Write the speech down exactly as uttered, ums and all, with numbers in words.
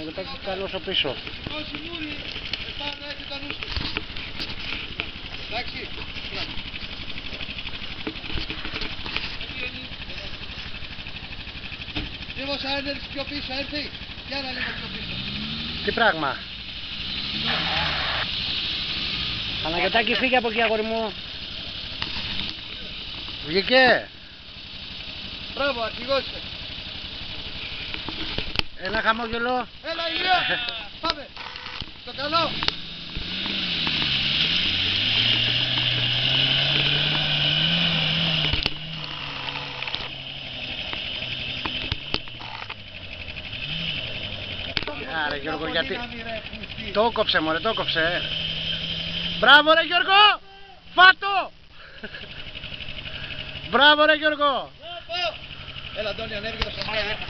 Παναγιωτάκη καλώς ο πίσω. Εντάξει. Λίγο σαν έρθει πιο πίσω, έρθει. Για να λίγο πιο πίσω. Τι πράγμα? Παναγιωτάκη, φύγε από εκεί, αγόρι μου. Βγήκε. Μπράβο, αρχηγός. Ένα χαμόγελο. Έλα, Ηλία. Πάμε. Στο καλό. Άρα Γιώργο, γιατί το κόψε μωρέ, το κόψε. Μπράβο ρε Γιώργο. Φάτο. Μπράβο ρε Γιώργο. Έλα Αντώνη, ανέβηκε το σωμάκι.